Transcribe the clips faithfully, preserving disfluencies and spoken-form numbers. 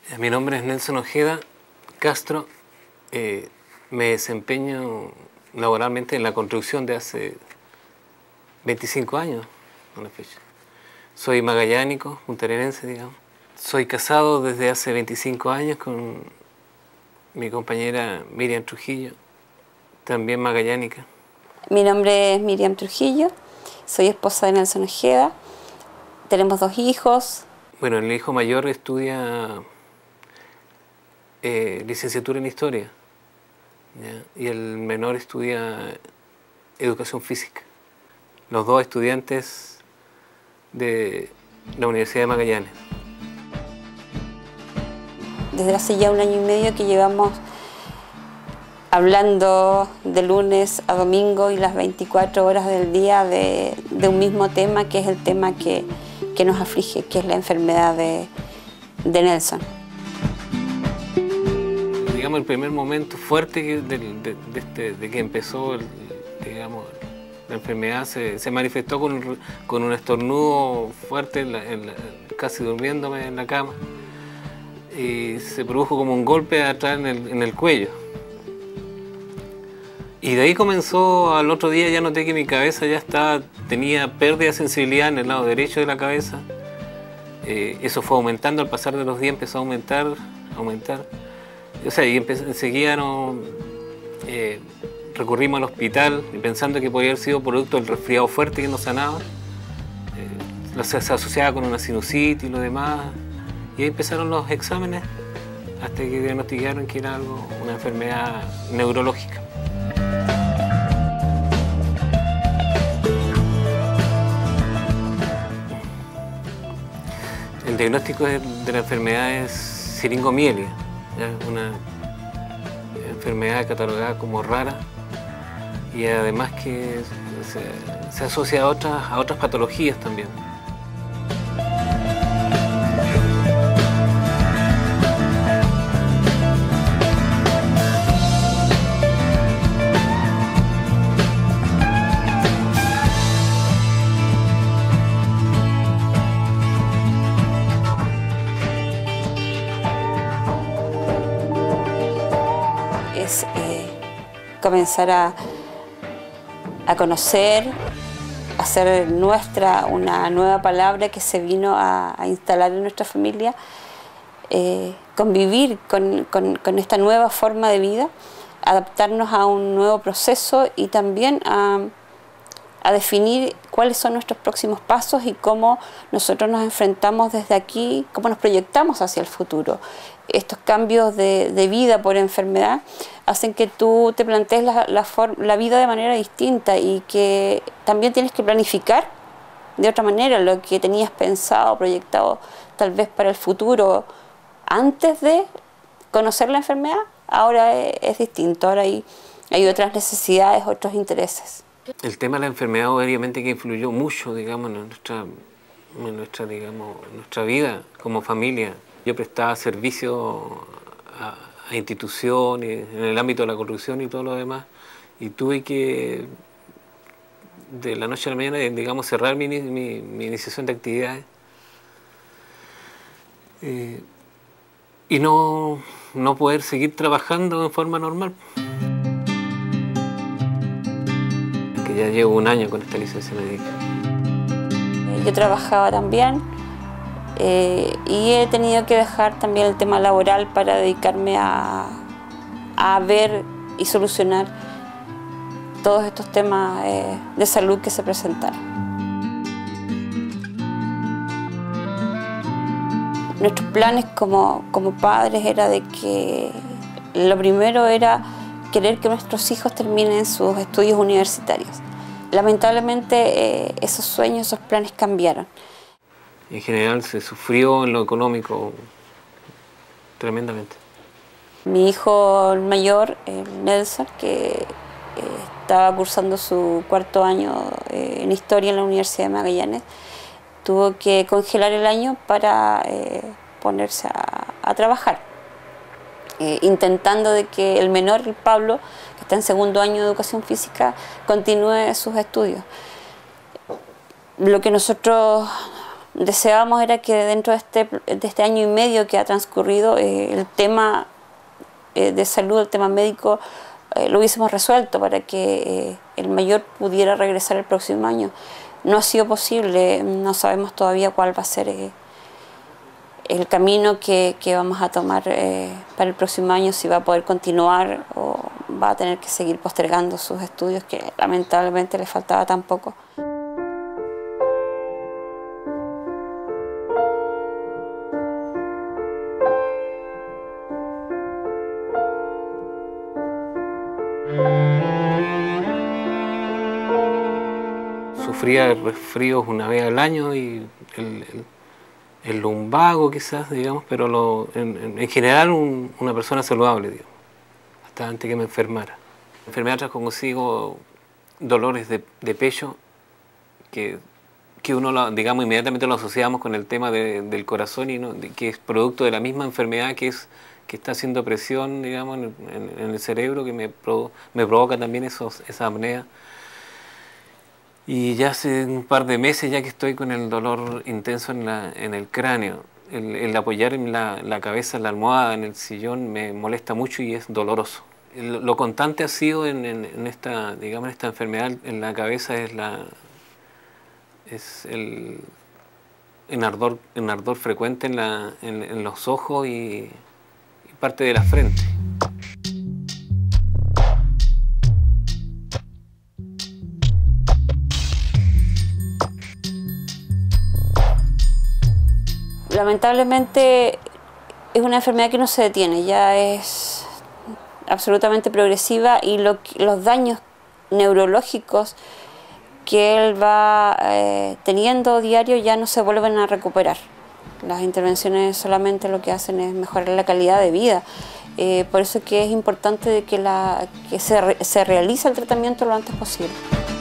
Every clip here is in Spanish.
Mi nombre es Nelson Ojeda Castro. Eh, me desempeño laboralmente en la construcción de hace veinticinco años a la fecha. Soy magallánico, puntarenense, digamos. Soy casado desde hace veinticinco años con mi compañera Miriam Trujillo, también magallánica. Mi nombre es Miriam Trujillo, soy esposa de Nelson Ojeda. Tenemos dos hijos. Bueno, el hijo mayor estudia eh, licenciatura en Historia, ¿ya? Y el menor estudia Educación Física. Los dos estudiantes de la Universidad de Magallanes. Desde hace ya un año y medio que llevamos hablando de lunes a domingo y las veinticuatro horas del día de, de un mismo tema, que es el tema que, que nos aflige, que es la enfermedad de, de Nelson. Digamos, el primer momento fuerte que, de, de, de, este, de que empezó el, digamos, la enfermedad se, se manifestó con, con un estornudo fuerte, en la, en la, casi durmiéndome en la cama, y se produjo como un golpe atrás en el, en el cuello. Y de ahí comenzó, al otro día ya noté que mi cabeza ya estaba, tenía pérdida de sensibilidad en el lado derecho de la cabeza. Eh, eso fue aumentando, al pasar de los días empezó a aumentar, aumentar. O sea, y enseguida no, eh, recurrimos al hospital pensando que podía haber sido producto del resfriado fuerte que no sanaba. Eh, se, se asociaba con una sinusitis y lo demás. Y ahí empezaron los exámenes hasta que diagnosticaron que era algo, una enfermedad neurológica. El diagnóstico de, de la enfermedad es siringomielia, ¿ya? Una enfermedad catalogada como rara y además que se, se asocia a otras, a otras patologías también. Es eh, comenzar a, a conocer, a hacer nuestra una nueva palabra que se vino a, a instalar en nuestra familia, eh, convivir con, con, con esta nueva forma de vida, adaptarnos a un nuevo proceso y también a, a definir cuáles son nuestros próximos pasos y cómo nosotros nos enfrentamos desde aquí, cómo nos proyectamos hacia el futuro. Estos cambios de, de vida por enfermedad hacen que tú te plantees la, la, la vida de manera distinta y que también tienes que planificar de otra manera lo que tenías pensado, proyectado tal vez para el futuro antes de conocer la enfermedad. Ahora es, es distinto, ahora hay, hay otras necesidades, otros intereses. El tema de la enfermedad obviamente que influyó mucho, digamos, en nuestra, en nuestra, digamos, en nuestra vida como familia. Yo prestaba servicio a, a instituciones, en el ámbito de la construcción y todo lo demás, y tuve que, de la noche a la mañana, digamos, cerrar mi, mi, mi iniciación de actividades eh, y no, no poder seguir trabajando en forma normal. Que ya llevo un año con esta licencia médica. Yo trabajaba también. Eh, y he tenido que dejar también el tema laboral para dedicarme a, a ver y solucionar todos estos temas eh, de salud que se presentaron. Nuestros planes como, como padres era de que lo primero era querer que nuestros hijos terminen sus estudios universitarios. Lamentablemente eh, esos sueños, esos planes cambiaron. En general se sufrió en lo económico tremendamente. Mi hijo mayor, Nelson, que eh, estaba cursando su cuarto año eh, en Historia en la Universidad de Magallanes, tuvo que congelar el año para eh, ponerse a, a trabajar, eh, intentando de que el menor, el Pablo, que está en segundo año de Educación Física, continúe sus estudios. Lo que nosotros deseábamos era que dentro de este, de este año y medio que ha transcurrido, eh, el tema eh, de salud, el tema médico, eh, lo hubiésemos resuelto para que eh, el mayor pudiera regresar el próximo año. No ha sido posible, no sabemos todavía cuál va a ser eh, el camino que, que vamos a tomar eh, para el próximo año, si va a poder continuar o va a tener que seguir postergando sus estudios, que lamentablemente le faltaba tan poco. Sufría resfríos una vez al año y el, el, el lumbago quizás, digamos, pero lo, en, en general un, una persona saludable, digamos, hasta antes que me enfermara. La enfermedad trajo consigo dolores de, de pecho que, que uno, lo, digamos, inmediatamente lo asociamos con el tema de, del corazón, y no, de, que es producto de la misma enfermedad que es que está haciendo presión, digamos, en, en, en el cerebro, que me, provo me provoca también esos, esa apnea. Y ya hace un par de meses ya que estoy con el dolor intenso en, la, en el cráneo. El, el apoyar en la, la cabeza en la almohada, en el sillón, me molesta mucho y es doloroso. El, lo constante ha sido en, en, en esta, digamos, en esta enfermedad en la cabeza es, la, es el, el, ardor, el ardor frecuente en, la, en, en los ojos y, y parte de la frente. Lamentablemente es una enfermedad que no se detiene, ya es absolutamente progresiva, y lo, los daños neurológicos que él va eh, teniendo diario ya no se vuelven a recuperar. Las intervenciones solamente lo que hacen es mejorar la calidad de vida. Eh, por eso es que es importante de que, la, que se, re, se realice el tratamiento lo antes posible.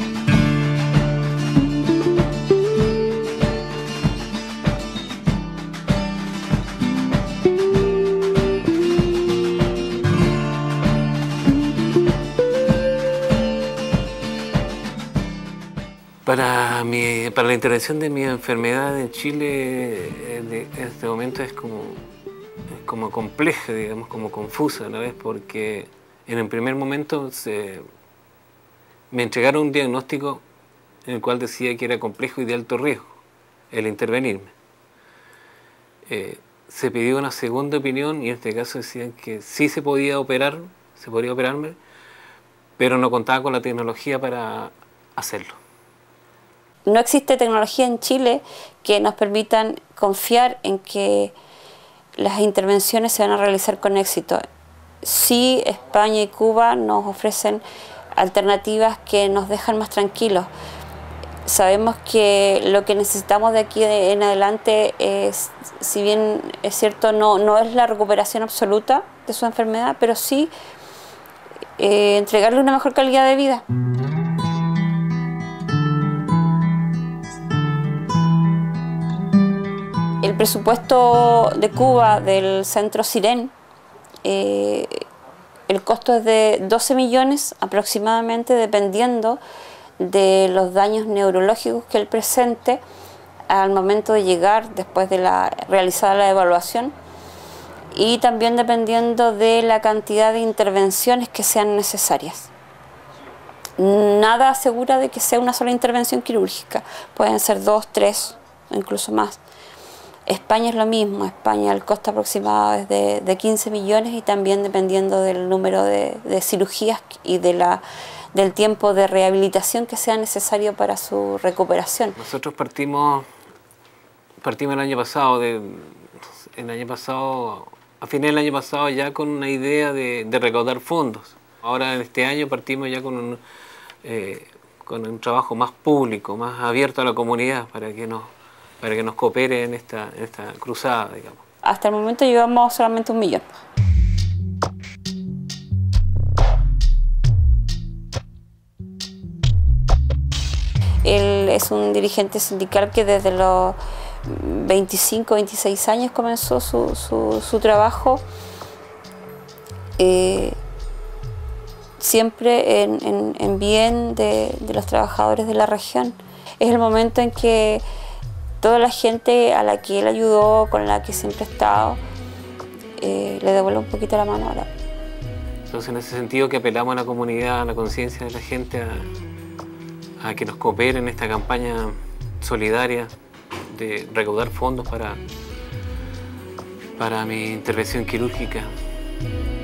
Para, mi, para la intervención de mi enfermedad en Chile, en este momento es como, es como compleja, digamos, como confusa a la vez, porque en el primer momento se, me entregaron un diagnóstico en el cual decía que era complejo y de alto riesgo el intervenirme. Eh, se pidió una segunda opinión y en este caso decían que sí se podía operar, se podía operarme, pero no contaba con la tecnología para hacerlo. No existe tecnología en Chile que nos permitan confiar en que las intervenciones se van a realizar con éxito. Sí, España y Cuba nos ofrecen alternativas que nos dejan más tranquilos. Sabemos que lo que necesitamos de aquí en adelante es, si bien es cierto, no, no es la recuperación absoluta de su enfermedad, pero sí eh, entregarle una mejor calidad de vida. El presupuesto de Cuba del centro Siren, eh, el costo es de doce millones aproximadamente, dependiendo de los daños neurológicos que él presente al momento de llegar, después de la, realizada la evaluación, y también dependiendo de la cantidad de intervenciones que sean necesarias. Nada asegura de que sea una sola intervención quirúrgica, pueden ser dos, tres, incluso más. España es lo mismo, España el costo aproximado es de, de quince millones, y también dependiendo del número de, de cirugías y de la, del tiempo de rehabilitación que sea necesario para su recuperación. Nosotros partimos, partimos el año pasado, de, el año pasado, a fines del año pasado ya con una idea de, de recaudar fondos. Ahora en este año partimos ya con un, eh, con un trabajo más público, más abierto a la comunidad para que nos para que nos coopere en esta, en esta cruzada, digamos. Hasta el momento llevamos solamente un millón. Él es un dirigente sindical que desde los veinticinco, veintiséis años comenzó su, su, su trabajo, eh, siempre en, en, en bien de, de los trabajadores de la región. Es el momento en que toda la gente a la que él ayudó, con la que siempre ha estado, eh, le devuelve un poquito la mano ahora. Entonces, en ese sentido, que apelamos a la comunidad, a la conciencia de la gente, a, a que nos coopere en esta campaña solidaria de recaudar fondos para, para mi intervención quirúrgica.